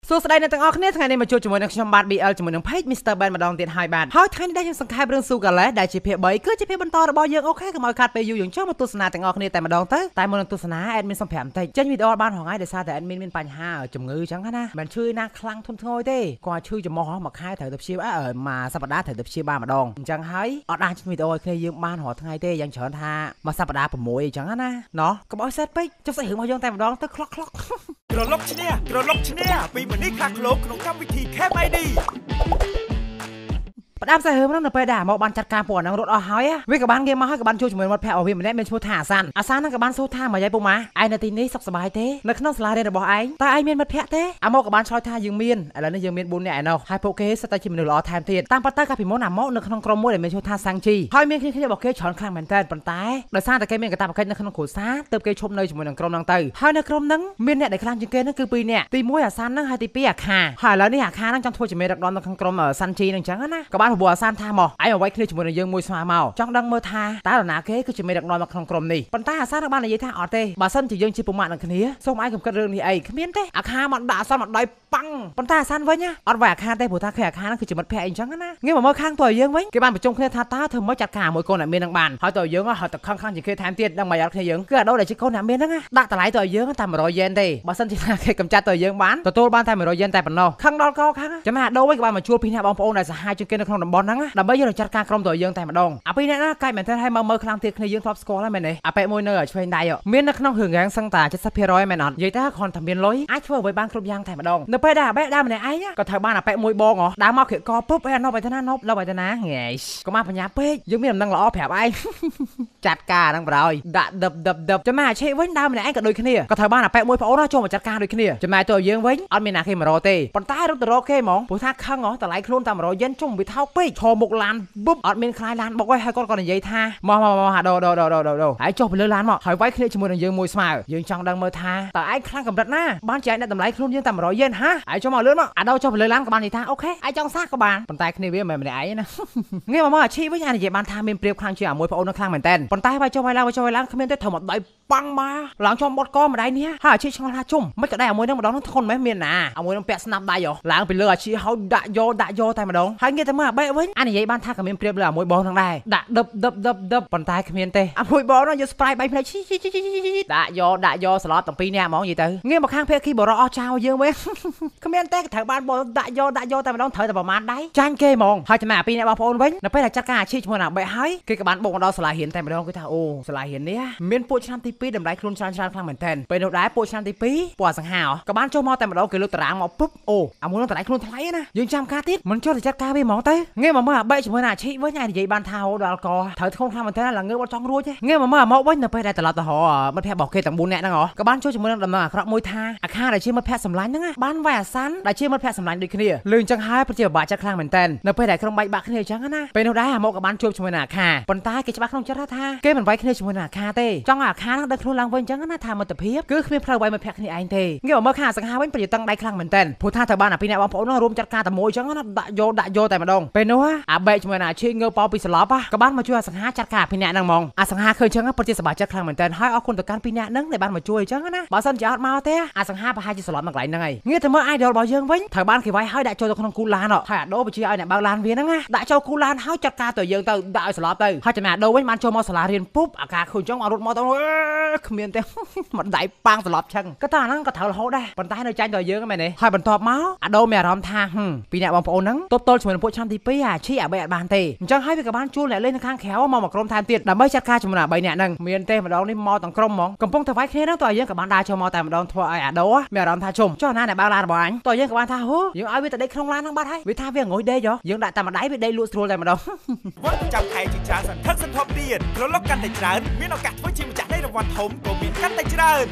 សួស្តីអ្នកទាំងអស់គ្នាថ្ងៃនេះមកជួបជាមួយនឹងខ្ញុំបាទ BL ជាមួយនឹង Page Mr. Ben ម្ដងទៀតហើយបាទហើយថ្ងៃនេះដែលខ្ញុំសង្ខេបរឿង Sugarless ដែលជាភាគ3គឺជាភាគបន្តរបស់យើងអូខេកុំឲ្យខាត់ពេលយូរយើងចូលមកទស្សនាទាំងអស់គ្នាតែម្ដងទៅតែមុននឹងទស្សនា admin សុំ5បន្តិចចេញវីដេអូបានហងៃដោយសារតែ admin មានបញ្ហាជំងឺអញ្ចឹងណាមិនឈឺណាខ្លាំងធន់ធ្ងរទេគាត់ឈឺចំហមួយខែត្រូវទៅព្យាបាលមួយសប្តាហ៍ត្រូវទៅព្យាបាលម្ដងអញ្ចឹងហើយអត់អាចចេញវីដេអូឲ្យគ្នាយើងបានរាល់ថ្ងៃទេយ៉ាងច្រើនថាមួយសប្តាហ៍6អញ្ចឹងណាណោះកុំឲ្យសេតពេកចុះសាច់រឿងរបស់យើងតែម្ដងទៅខ្លុកក្រឡុកឈ្នះពីមនីខាក់លោកក្នុងកម្មវិធី KMID ផ្ដាំសាហើមនោះនៅពេលដែលមកបានចាត់ការពួកហ្នឹងរត់អស់ហើយវាក៏បានគេមកហើយក៏បានជួយជាមួយមិត្តភក្តិរបស់វាម្នាក់មានឈ្មោះថាអាសានហ្នឹងក៏បានសួរថាមកយាយពុកម៉ាឯងនៅទីនេះសុខសប្បាយទេនៅក្នុងសាលារៀនរបស់ឯងតើឯងមានមិត្តភក្តិទេអាមកក៏បានឆ្លើយថាយើងមានឥឡូវនេះយើងមាន4នាក់ឯណោះហើយពួកគេសិតតែជាមនុស្សល្អថែមទៀតតាមពិតទៅកាលពីមុនអាមកនៅក្នុងក្រុមមួយដែលមានឈ្មោះថាសាំងជីហើយមានគ្នារបស់គេច្រើនខ្លាំងមែនតើប៉ុន្តែដោយសារតែគេមានកាតព្វកិច្ចនៅក្នុងគ្រួសារទើបគេឈប់នៅជាមួយនឹងក្រុមហ្នឹងទៅហើយនៅក្រុមហ្នឹងមានអ្នកដែលខ្លាំងជាងគេហ្នឹងគឺ2នាក់ទី1អាសានហ្នឹងហើយទី2អាខាហើយឥឡូវនេះអាខាហ្នឹងចង់ធ្វើជាមេដឹកនាំនៅក្នុងក្រុមសាន់ជីហ្នឹងអញ្ចឹងណាក៏បានប្រពន្ធអាសានថាមកឯងមកវាយគ្នាជាមួយនឹងយើងមួយស្មើមកចង់ដឹងមើលថាតើនរណាគេគឺជាមេដឹកនាំនៅក្នុងក្រុមនេះប៉ុន្តែអាសានបាននិយាយថាអត់ទេបើសិនជាយើងជាពុកម៉ាក់នឹងគ្នាសូមឯងកុំគិតរឿងនេះអីគ្មានទេអាខាមកដាក់អាសានមកដៃប៉ាំងប៉ុន្តែអាសានវិញអត់វាយអាខាទេព្រោះថាឃើញអាខាហ្នឹងគឺជាមិត្តភក្តិអីអញ្ចឹងណាងាកមកមើលខាងតើយើងវិញគេបានប្រជុំគ្នាថាតើធ្វើម៉េចចាត់ការមួយកូនអ្នកមាននឹងបានហើយតើយើងហើយទៅខឹងជាងគេថែមទៀតដឹងមកយកគ្នាយើងគឺអាដូដែលជាកូនអ្នកមានហ្នឹងដាក់តម្លៃតើយើងតែ100យ៉េនទេបើសិនជាថាគេកំចាត់តើយើងបានទទួលបានតែ100យ៉េនតែប៉ុណ្ណោះខឹងដល់កខឹងចាំអាដូវិញក៏បានមកជួលពីអ្នកបងប្អូនដែលសាហាវជាងគេនៅក្នុងតំបន់ហ្នឹងដើម្បីយកទៅចាត់ការក្រុមតើយើងតែម្ដងអាពីរអ្នកណាកាយមែនទេហើយមើលខ្លាំងទៀតគ្នាយើងធ្លាប់ស្គាល់ហើយមែនទេអាប៉ែមួយនៅឆ្វេងដៃមាននៅក្នុងរឿងរាងសឹងតា 70% មែនអត់និយាយថាគ្រាន់តែមានលុយអាចធ្វើអ្វីបានគ្រប់យ៉ាងតែម្ដងនៅពេលដែលអាប៉ែដើរម្នាក់ឯងក៏ត្រូវបានអាប៉ែមួយបងដើរមកគ្រាកពុបឯណប់បៃតាណាណប់បៃតាណាងែកុំមកបញ្ញាពេកយើងមានដំណឹងល្អប្រាប់ឯងចាត់ការហ្នឹងប្រយដាក់ដឹបចាំអាឆេវិញដើរម្នាក់ឯងក៏ដូចគ្នាក៏ត្រូវបានអាប៉ែមួយប្អូនចូលមកចាត់ការដូចគ្នាចាំតែយើងវិញអត់មានណាគេមករកទេប៉ុន្តែរត់ទៅរកគេហ្មងព្រោះថាខឹងតម្លៃខ្លួនតែ100យ៉េនជុំវាថោកពេកឈរមុខឡានបុបអត់មានខ្លាយឡានបុកហើយគាត់ក៏និយាយថាមកដោហើយចុះទៅលើឡានមកហើយវាយគ្នាជាមួយនឹងយើងមួយស្មើយើងចង់ដឹងមើលថាតើឯងខ្លាំងកម្រិតណាបានចែកអ្នកតម្លៃខ្លួនយើងតែ100យ៉េនហាហើយចុះមកលឿនមកអាដោចុះទៅលើឡានក៏បាននិយាយថាអូខេឯងចង់សាក៏បានប៉ុន្តែគ្នាវាមិនមែនម្នាក់ឯងណាងាកមកអាជីវិញអានិយាយបានថាមានព្រៀបខ្លាំងជាងអាមួយប្អូននឹងខ្លាំងមែនតើប៉ុន្តែវាយចុះវាយឡើងគ្មានទេត្រូវមកដៃប៉ាំងមកឡើងចំបត់កម្ដាយនេះហើយអាជីឆ្ងល់ថាជុំមិនក៏ដៃអាមួយនឹងម្ដងនឹងធន់មែនមានណាអាមួយនឹងពាក់ស្នាប់ដៃឡើងពីលើអាជីហើយដាក់យកតែម្ដងហើយងាកទៅមើលអាបែកវិញអានិយាយបានថាក៏មានព្រៀបលើអាមួយបងនឹងដែរដាក់ដឹបប៉ុន្តែគ្មានទេអាមួយបងនោះយក spray បែកភ្នែកដាក់យកស្លាប់ទាំងពីរនាក់ហ្មងនិយាយទៅងាកមកខាងភេកគីបរោះអស់ចោលយើងវិញគ្មានទេត្រូវបានបងដាក់យកតែម្ដងត្រូវតែប្រមាណដៃចាញ់គេហ្មងហើយចាំអាពីរនាក់បងប្អូនវិញនៅពេលដែលចាត់ការអាជីជាមួយអាបែកហើយគេក៏បានបុកមកដល់សាលារៀនតែម្ដងគេថាអូសាលារៀននេះមានពួកឆ្នាំទី2តម្លៃខ្លួនច្រើនខ្លាំងមែនទែនពេលនោះដែរពួកឆ្នាំទី2ពួកអសង្ហាក៏បានចុះមកតែម្ដងគេលើកតារាងមកពុបអូអាមួយនោះតម្លៃខ្លួនថ្លៃណាយើងចាំការទៀតមិនចុះទៅចាត់ការវាហ្មងទៅងាកមកមើលអាបែកជាមួយអាជីវិញនិយាយបានថាអូដល់កត្រូវធ្ងន់ខ្លាំងមែនទែនឡើងងើបអត់ចង់រួចទេងាកមកមើលអាមកវិញនៅពេលដែលត្រឡប់ទៅរកមិត្តភក្តិរបស់គេទាំង4នាក់ហ្នឹងក៏បានចូលជាមួយនឹងដំណឹងអាក្រក់មួយថាអាខាដែលជាមិត្តភក្តិសម្លាញ់ហ្នឹងបានវាយអាសានដែលជាមិត្តភក្តិសម្លាញ់ដូចគ្នាលឿនចឹងហើយពិតជាពិបាកចិត្តខ្លាំងមែនទែននៅពេលដែលក្រុមបែកបាក់គ្នាអញ្ចឹងណាពេលនោះដែរអាមកក៏បានជួបជាមួយនឹងអាខាប៉ុន្តែគេច្បាស់ក្នុងចិត្តថាគេមិនវាយគ្នាជាមួយនឹងអាខាទេចង់ឲ្យអាខាហ្នឹងដឹកខ្លួនឡើងវិញអញ្ចឹងណាថាមិត្តភាពគឺគ្មានផ្លូវវាយមិត្តភក្តិគ្នាឯងទេងាកមកមើលខាងអសង្ហាវិញប្រយ័ត្នតឹងដៃខ្លាំងមែនទែនព្រោះថាត្រូវបានអាពីរនាក់បងប្អូនហ្នឹងរួមចាត់ការតែមួយអញ្ចឹងណាដាក់យកតែម្ដងពេលនោះអាបែកជាមួយនឹងអាឈីងើបប៉ោពីស្លាប់ក៏បានមកជួយអាសង្ហាចាត់ការពីរនាក់ហ្នឹងហ្មងអាសង្ហាឃើញអញ្ចឹងពិតជាសប្បាយចិត្តខ្លាំងមែនទែនហើយអរគុណទៅកាន់ពីរនាក់ហ្នឹងដែលបានមកជួយអញ្ចឹងណាបើសិនជាអត់មកទេអាសង្ហាប្រហែលជាស្លាប់នៅកន្លែងហ្នឹងហើយងាកទៅមើល idol របស់យើងវិញត្រូវបានគេវាយហើយដាក់ចូលទៅក្នុងគូឡានហើយអាដូបញ្ជាឲ្យអ្នកបើកឡានវាហ្នឹងណាដាក់ចូលគូឡានហើយចាត់ការទៅយើងទៅដាក់ឲ្យស្លាប់ទៅហើយចំណែកអាដូវិញបានចូលមកសាលារៀនពុបអាការឃើញអញ្ចឹងអត់រត់មកទៅគ្មានទេមកដៃប៉ាំងស្លាប់ឆឹងក៏តាហ្នឹងក៏ត្រូវរហូតដែរប៉ុន្តែនៅចាញ់ទៅយើងមែនទេហើយបន្ទាប់មកអាដូមានអារម្មណ៍ថាពីអ្នកបងប្អូនហ្នឹងទល់ជាមួយនឹងពួកឆ្នាំទី2អាឈីអាបែអត់បានទេអញ្ចឹងហើយវាក៏បានជួលអ្នកលេងនៅខាងក្រៅមកក្រុមថែមទៀតដើម្បីចាត់ការជាមួយនឹង3នាក់ហ្នឹងមានទេម្ដងនេះមកទាំងក្រុមហ្មងកំពុងតែវាយគ្នាហ្នឹងតើយើងក៏បានដើរចូលមកតែម្ដងធ្វើឲ្យអាដូមានអារម្មណ៍ថាជុំចុះណាអ្នកបើកឡានរបស់អញតើយើងក៏បានថាហូយើងឲ្យវាទៅដេកក្នុងឡានហ្នឹងបាត់ហើយវាថាវាងុយដេកយើងដាក់តែម្ដាយវាដេកលក់ស្រួលតែម្ដងវត្តចាំខែជាច្រើនសន្ធឹកសន្ធាប់ទៀតក្រឡុកកាន់តែច្រើនមានឱកាសធ្វើជាម្ចាស់នៃរង្វាន់ធំក៏មានកាន់តែច្រើន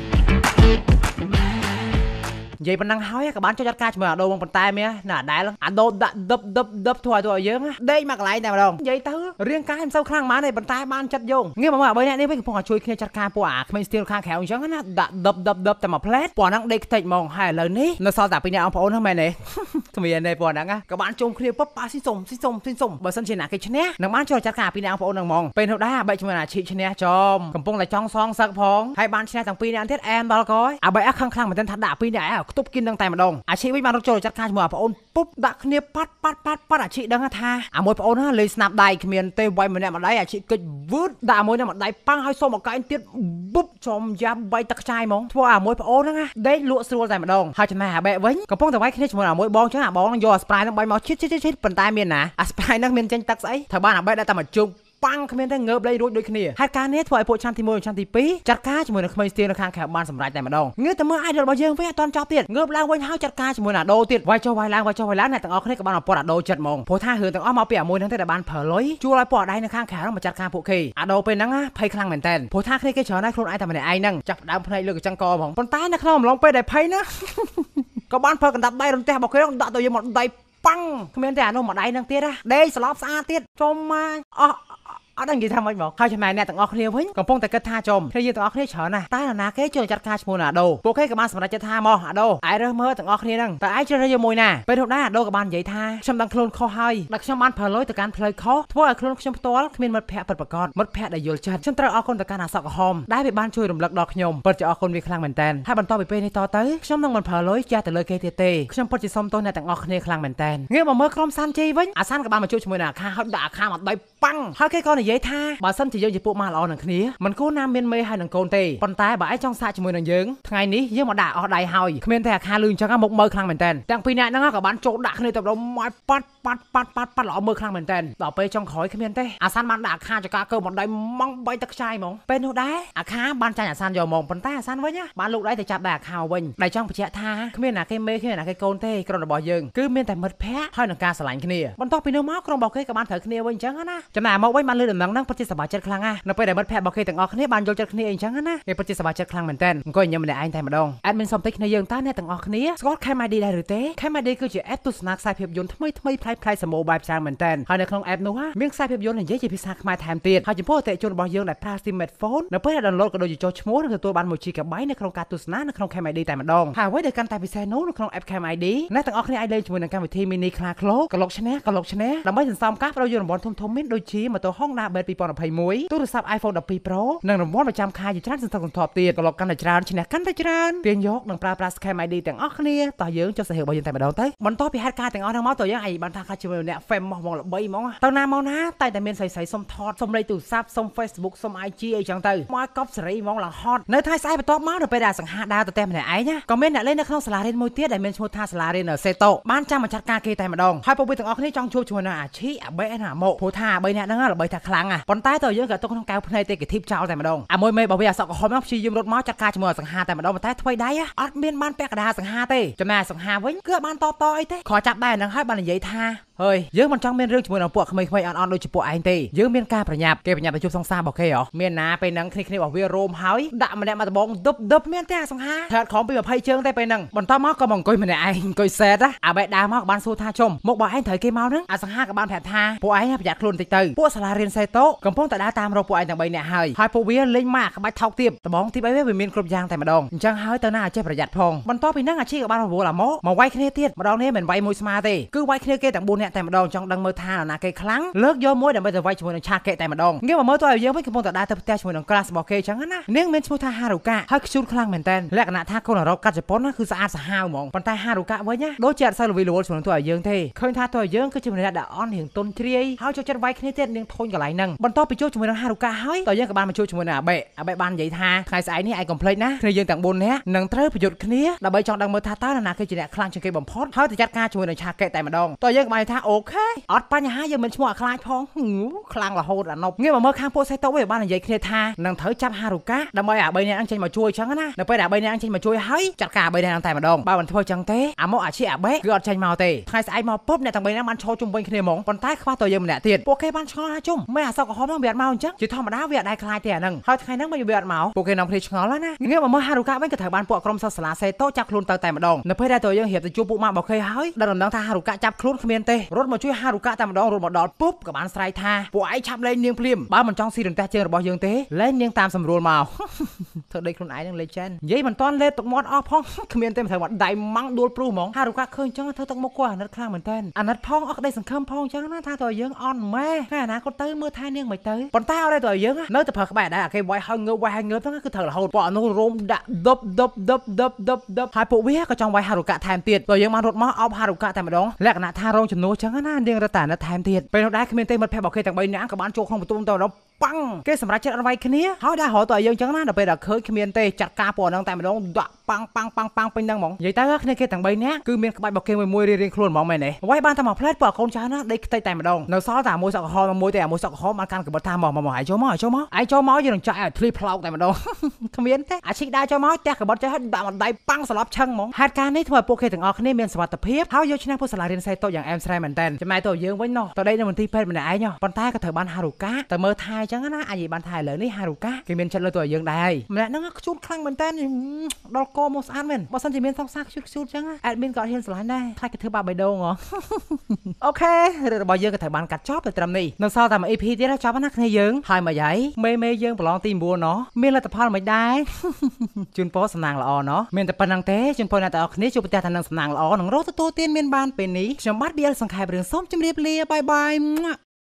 និយាយប៉ុណ្ណឹងហើយក៏បានចូលចាត់ការជាមួយអាដូមកប៉ុន្តែមានណាដែលអាដូដាក់ដឹបធ្វើឲ្យយើងដេកមកកន្លែងតែម្ដងនិយាយទៅរាងកាយមិនសូវខ្លាំងប៉ុន្មានទេប៉ុន្តែបានចិត្តយោងងាកមកមើល3នាក់នេះវិញកំពុងតែជួយគ្នាចាត់ការពួកអាក្មេងស្ទៀលខាងក្រៅអញ្ចឹងណាដាក់ដឹបតែមួយផ្លែតពួកហ្នឹងដេកខ្ទេចហ្មងហើយឥឡូវនេះនៅសល់តែពីរនាក់បងប្អូនហ្នឹងមែនទេគ្មានទេពួកហ្នឹងក៏បានជុំគ្នាពុបប៉ាស៊ីសុំបើសិនជាណាគេឈ្នះនឹងបានចូលចាត់ការពីរនាក់បងប្អូនហ្នឹងហ្មងពេលនោះដែរអាបែកជាមួយអាឈីឈ្នះចំកំពុងតែចង់សងសឹកផងហើយបានឈ្នះទាំងពីរនាក់ទៀតអែមដល់កយអាបែកខឹងខ្លាំងមែនទែនថាដាក់ពីរនាក់ខ្ទប់គៀននឹងតែម្ដងអាជីវិញបានរកចូលចាត់ការជាមួយបងអូនពុបដាក់គ្នាប៉ាត់អាជីដឹងថាអាមួយបងអូនណាលេងស្នាប់ដៃគ្មានទេវាយម្នាក់ម្ដាយអាជីកិច្ចវឺតដាក់មួយនឹងម្ដាយប៉ាំងឲ្យសុំឲ្យកែងទៀតបុបចំយ៉ាប់បីទឹកខ្ចាយហ្មងធ្វើអាមួយបងអូនហ្នឹងណាដេកលក់ស្រួលតែម្ដងហើយចំណែកអាបែកវិញកំពុងតែវាយគ្នាជាមួយអាមួយបងចឹងអាបងនឹងយកអាស្ប្រាយនឹងបាញ់មកឈិតប៉ុន្តែមានណាអាស្ប្រាយនឹងមានចេញទឹកស្អីត្រូវបានអាបែកដាក់តែមកជុំប៉ាំងគ្មានតែងើបលេងរួចដូចគ្នាហេតុការណ៍នេះធ្វើឲ្យពួកឆ្នាំទី1ឆ្នាំទី2ចាត់ការជាមួយនឹងក្មេងស្ទៀងនៅខាងខេត្តបានសម្រេចតែម្ដងងើបតែមើល idol របស់យើងវិញអត់ទាន់ចប់ទៀតងើបឡើងវិញហើយចាត់ការជាមួយនឹងអាដូទៀតវាយចុះវាយឡើងអ្នកទាំងអស់គ្នាក៏បានអពតអាដូចិត្តហ្មងព្រោះថារឿងទាំងអស់មកពីអាមួយហ្នឹងតែបានប្រើលុយជួលឲ្យពួកអដៃនៅខាងខេត្តមកចាត់ការពួកគេអាដូពេលហ្នឹងភ័យខ្លាំងមែនតើព្រោះថាគ្នាគេច្រើនហើយខ្លួនឯងតែម្នាក់ឯងហ្នឹងចាប់ដើមភ្នែកលើកចង្កហ្មងប៉ុន្តែនៅក្នុងអំឡុងពេលដែលភ័យណាក៏បានប្រើកណ្ដាប់ដៃរន្ទះរបស់គេដាក់ទៅយកមកដៃប៉ាំងគ្មានតែអានោះមកដៃហ្នឹងទៀតណាដេកស្លាប់ស្អាតទៀតចំមកអត់ដឹងនិយាយថាម៉េចមកហើយចំណែកអ្នកទាំងអស់គ្នាវិញកំពុងតែគិតថាចំគ្នាយើងទាំងអស់គ្នាច្រើនណាស់តែណាគេជួយចាត់ការឈ្មោះណាដូពួកគេក៏បានសម្រេចចិត្តថាមកអាដូឯងរើសមើលទាំងអស់គ្នាហ្នឹងតែឯងជ្រើសរើសយកមួយណាពេលនោះដែរអាដូក៏បាននិយាយថាខ្ញុំដឹងខ្លួនខុសហើយដែលខ្ញុំបានប្រើលុយទៅកាន់ផ្លូវខុសធ្វើឲ្យខ្លួនខ្ញុំផ្ទាល់គ្មានមិត្តភ័ក្តិពិតប្រាកដមិត្តភ័ក្តិដែលយល់ចិត្តខ្ញុំត្រូវអរគុណទៅកាន់អាសកក្រហមដែលវាបានជួយរំលឹកដល់ខ្ញុំពិតជាអរគុណវាខ្លាំងមែនតើហើយបន្តពីពេលនេះតទៅខ្ញុំនឹងមិនប្រើលុយចាស់ទៅលើគេទៀតទេខ្ញុំពិតជាសុំទោសអ្នកទាំងអស់គ្នាខ្លាំងមែនតើងាកមកមើលក្រុមសានជ័យវិញអាសានក៏បានមកជួយជាមួយនឹងអាខាហើយដាក់អាខាមកដៃប៉ាំងហើយគេក៏និយាយថាបើសិនជាយើងជាពួកម៉ាល្អនឹងគ្នាមិនគួរណាមានមេហើយនឹងកូនទេប៉ុន្តែបើឯងចង់សាកជាមួយនឹងយើងថ្ងៃនេះយើងមកដាក់អស់ដៃហើយគ្មានតែអាខាលឺអញ្ចឹងមកមើលខ្លាំងមែនតើទាំងពីរនាក់ហ្នឹងក៏បានចូលដាក់គ្នាទៅដល់មកប៉ាត់ល្អមើលខ្លាំងមែនតើដល់ពេលចុងក្រោយគ្មានទេអាសានបានដាក់អាខាចកាកើមកដៃម៉ងបីទឹកខ្ចាយហ្មងពេលនោះដែរអាខាបានចាញ់អាសានយកហ្មងប៉ុន្តែអាសានវិញបានលោកដៃទៅចាប់ដៃអាខាវិញដៃចង់បញ្ជាក់ថាគ្មានណាគេមេគ្មានណាគេកូនទេក្រុមរបស់យើងគឺមានតែមិត្តភ័ក្តិហើយនឹងការស្រឡាញ់គ្នាបន្ទាប់ពីនោះមកក្រុមរបស់គេក៏បានត្រូវគ្នាវិញអញ្ចឹងណាចំណែកមកវិញបានលើដំណឹងហ្នឹងពិតជាសប្បាយចិត្តខ្លាំងណាស់នៅពេលដែលមិត្តភ័ក្តិរបស់គេទាំងអស់គ្នាបានយល់ចិត្តគ្នាអញ្ចឹងណាគេពិតជាសប្បាយចិត្តខ្លាំងមែនតើអង្គុយញ៉ាំម្នាក់ឯងតែម្ដងអេដមីនសុំតិចគ្នាយើងតើអ្នកទាំងអស់គ្នាស្គាល់ KMID ដែរឬទេ KMID គឺជា app ទស្សនាខ្សែភាពយន្តថ្មីប្លែកសម្បូរបែបច្រើនមែនតើហើយនៅក្នុង app នោះមានខ្សែភាពយន្តនិយាយជាភាសាខ្មែរថែមទៀតហើយចំពោះអតិថិជនរបស់យើងដែលប្រើ smartphone នៅពេលដែល download ក៏ដូចជាចុះឈ្មោះនិងទទួលបាន 1GB នៅក្នុងការទស្សនានៅក្នុង KMID តែម្ដងហើយអ្វីដែលកាន់តែពិសេសនោះនៅក្នុង app KMID អ្នកទាំងអស់គ្នាអាចលេងជាមួយនឹងកម្មវិធី mini ខ្លាឃ្លោកកឡុកឈ្នះដើម្បីសន្សំកាសប្រយោជន៍រង្វាន់ធំៗមានដូចជាម៉ូតូ Honda Beat 2021ទូរស័ព្ទ iPhone 12 Pro និងរង្វាន់ប្រចាំខែជាច្រើនសន្ធឹកសន្ធាប់ទៀតកឡុកកាន់តែច្រើនឈ្នះកាន់តែច្រើនទាញយកនិងប្រើប្រាស់ KMID ទាំងអស់គ្នាតោះយើងចុះសាហាវរបស់យើងតែម្ដងទៅបន្ទាប់ពីហេតុការណ៍ទាំងអស់ហ្នឹងមកតើយើងអាចបានថាខ្លាចជាមួយអ្នក famous ហ្មងល្បីហ្មងទៅណាមកណាតែតែមានស្រីសុំថតសុំលេខទូរស័ព្ទសុំ Facebook សុំ IG អីចឹងទៅមកកប់សេរីហ្មងឡើងហត់នៅថ្ងៃស្អែកបន្ទាប់មកនៅពេលដែលសង្ហាដើរទៅផ្ទះម្នាក់ឯងណាក៏មានអ្នកលេងនៅក្នុងសាលារៀនមួយទៀតដែលមានឈ្មោះថាសាលារៀនសេតូបានចាំមកចាត់ការគេតែម្ដងហើយពួកវាទាំងអស់គ្នាចង់ជួបជាមួយនឹងអាឈីអាបេណាមកព្រោះថា3នាក់ហ្នឹងល្បីថាខ្លាំងណាប៉ុន្តែតើយើងក៏ទុកក្នុងកៅភ្នែកទេគេធីបចោលតែម្ដងអាមួយមេរបស់វាអាសក់ក្រហមហ្នឹងព្យាយាមរត់មកចាត់ការជាមួយសង្ហាតែម្ដងប៉ុន្តែថ្មីដៃអត់មានបានពាក់កណ្ដាលសង្ហាទេចំណែកសង្ហាវិញគឺបានតអីទេខចាប់ដែរហ្នឹងហើយបាននិយាយថាហើយយើងមិនចង់មានរឿងជាមួយនឹងពួកក្មេងៗអន់ដូចជាពួកឯងទេយើងមានការប្រញាប់គេប្រញាប់ទៅជួបសង្សាររបស់គេហ៎មានណាពេលហ្នឹងគ្នារបស់វារោមហើយដាក់ម្នាក់មកដបងដប់មានទេអាសង្ហាថើតខំពី20ជើងទេពេលហ្នឹងបន្តមកក៏មកអង្គុយម្នាក់ឯងអង្គុយសេតអាបែដើរមកបានសួរថាជុំមកបើឯងត្រូវគេមកហ្នឹងអាសង្ហាក៏បានប្រាប់ថាពួកឯងប្រយ័ត្នខ្លួនតិចទៅពួកសាលារៀនសេតូកំពុងតែដើរតាមរកពួកឯងទាំង3នាក់ហើយពួកវាលេងមកក្បាច់ថោកទៀតដបងទី3វាមានគ្រប់យ៉ាងតែម្ដងអញ្ចឹងហើយទៅណាចេះប្រយ័ត្នផងបន្តពីហ្នឹងអាជីក៏បានរវល់អាមកវាយគ្នាទៀតម្ដងនេះមិនវាយមួយស្មាទេគឺវាយគ្នាគេទាំង4នាក់តែម្ដងចង់ដឹងមើលថាណាគេខ្លាំងលើកយកមួយដើម្បីទៅវាយជាមួយនឹងឆាកេតែម្ដងងាកមកមើលទៅឲ្យយើងវិញកំពុងតែដើរទៅផ្ទះជាមួយនឹងក្រាសរបស់គេអញ្ចឹងណានាងមានឈ្មោះថាហារូកាហើយខ្ជូតខ្លាំងមែនតើលក្ខណៈថាកូនអរ៉ុបកាត់ជប៉ុនគឺស្អាតសាហាវហ្មងប៉ុន្តែហារូកាវិញណាដូចជាអត់សូវល្វីល្វល់ជាមួយនឹងទៅឲ្យយើងទេឃើញថាទៅឲ្យយើងគឺជាម្នាក់ដែលអន់រៀងទុនជ្រាយហើយចូលចិត្តវាយគ្នាទៀតនាងធុញកន្លែងហ្នឹងបន្តពីជួបជាមួយនឹងហារូកាហើយតើយើងក៏បានមកជួបជាមួយនឹងអាបេបាននិយាយថាថ្ងៃស្អែកនេះឯងកុំភ្លេចណាគ្នាយើងទាំង4នាក់នឹងត្រូវប្រយុទ្ធគ្នាដើម្បីចង់ដឹងមើលថាតើណាគេជាអ្នកខ្លាំងជាងគេបំផុតហើយទៅចាត់ការជាមួយនឹងឆាកេតែម្ដងតើយើងក៏បានថាអូខេអត់បញ្ហាយើងមិនឈ្មោះអាខ្លាចផងខ្លាំងរហូតអាណប់ងាកមកមើលខាងពួកសេតូវិញបាននិយាយគ្នាថានឹងត្រូវចាប់ហារូកាដើម្បីអា3នាក់ហ្នឹងចេញមកជួយអញ្ចឹងណានៅពេលដែល3នាក់ហ្នឹងចេញមកជួយហើយចាត់ការ3នាក់ហ្នឹងតែម្ដងបើមិនធ្វើអញ្ចឹងទេអាមកអាឈីអាបេគឺអត់ចេញមកទេថ្ងៃស្អែកមកពុបអ្នកទាំង3នាក់បានឈរជុំវិញគ្នាហ្មងប៉ុន្តែខ្វះតើយើងម្នាក់ទៀតពួកគេបានឆ្ងល់ថាជុំមិនអាសក់ក្រហមហ្នឹងវាអត់មកអញ្ចឹងជាធម្មតាវាអត់ដែរខ្លាចទេអាហ្នឹងហើយថ្ងៃហ្នឹងវាអត់មកពួកគេនាំគ្នាឆ្ងល់ណាងាកមកមើលហារូកាវិញក៏ត្រូវបានពួកក្រុមសាលាសេតូចាប់ខ្លួនទៅតែម្ដងនៅពេលដែលតើយើងរៀបទៅជួបពួកម៉ាក់របស់គេហើយដល់ដំណឹងថាហារូកាចាប់ខ្លួនគ្មានទេรถมาช่วยฮารุกะแต่มาดองรถมาดอนปุ๊บกับบ้านไซท่าពួកឯងឆាប់លេងនាងភ្លាមបើមិនចង់ស៊ីរន្ទះជើងរបស់យើងទេលេងនាងតាមសម្រួលមកធ្វើដូចខ្លួនឯងនឹងលេងចិននិយាយមិនតាន់លេបទឹកមាត់អស់ផងគ្មានទេមិនត្រូវមកដៃម៉ាំងដួលព្រុសហ្មងហារុកាឃើញចឹងធ្វើទឹកមុខគាត់អាណិតខ្លាំងមែនតើអាណិតផងអស់ក្តីសង្ឃឹមផងចឹងណាថាតើយើងអន់ម៉ែហើយអនាគតទៅមើលថែនាងមិនទៅប៉ុន្តែអត់ទេតើយើងនៅតែប្រើក្បែរដែរអាគេវាយហើយងើបវាយហើយងើបហ្នឹងគឺត្រូវរហូតពួកអនុរោមដាក់ដប់ហើយពួកវាក៏ចង់វាយហារុកាថែមទៀតតើយើងបានរត់មកអបហារុកាតែម្ដងលក្ខណៈថារងចំនួនចឹងណានាងរត់តែអាណិតថែមទៀតពេលនោះដែរគ្មានទេមិត្តភក្តិរបស់គេទាំង3នាក់ក៏បានចូលក្នុងបន្ទប់ទៅម្ដងប៉ាំងគេសម្រាប់ចិត្តអត់វាយគ្នាហើយដែររហូតដល់យើងចឹងណាដល់ពេលដល់ឃើញគ្មានទេចាត់ការពួកហ្នឹងតែម្ដងដាក់ប៉ាំងពេញហ្នឹងហ្មងនិយាយទៅគ្នាគេទាំង3នាក់គឺមានក្បាច់របស់គេមួយរៀងខ្លួនហ្មងមែនទេវាយបានតែមកផ្លែតពួកកូនចៅណាដេកខ្ទេចតែម្ដងនៅសល់តែមួយសក់ក្រហមមួយទេមួយសក់ក្រហមបានកាន់កបិតថាមកឯងចូលមកយើងនឹងចាក់ឲ្យធ្លីផ្លោកតែម្ដងគ្មានទេអាឈិកដែរចូលមកផ្ទះកបិតចេះដាក់មកដៃប៉ាំងស្លាប់ឆឹងហ្មងហេតុការណ៍នេះធ្វើឲ្យពួកគេទាំងអស់គ្នាមានសុវត្ថិភាពហើយយកឈ្នះពួកសាលារៀនសៃតូយ៉ាងអែមស្រែមែនតើចំណែកទៅយើងវិញណោះទៅដេកនៅមន្ទីរពេទ្យម្នាក់ឯងប៉ុន្តែក៏ត្រូវបានហារុកាទៅមើលថែចឹងណាអាចបានថែឥឡូវនេះហារុកាគេមានចិត្តលើទៅយើងដែរម្នាក់ហ្នឹងខ្ជូតខ្លាំងមែនតើដល់កមកស្អាតមែនបើសិនជាមានសង្សារខ្ជូតចឹងអេដមីនក៏ហ៊ានស្រឡាញ់ដែរខ្លាចគេធ្វើបាបបេះដូងហ៎អូខេរឿងរបស់យើងក៏ត្រូវបានកាត់ចប់ទៅត្រឹមនេះនៅសល់តែមួយ EP ទៀតចប់ណាគ្នាយើងហើយមកយាយមេយើងប្រឡងទី9ណោះមានលទ្ធផលមិនដែរជូនពរសំណាងល្អណោះមានតែប៉ុណ្្នឹងទេជូនពរអ្នកទាំងអស់គ្នាជួបប្រទះតែនឹងសំណាងល្អនឹងរស់ទទួលទានមានបានពេលនេះខ្ញុំបាទ BL សង្ខេបរឿងសូមជម្រាបលាបាយ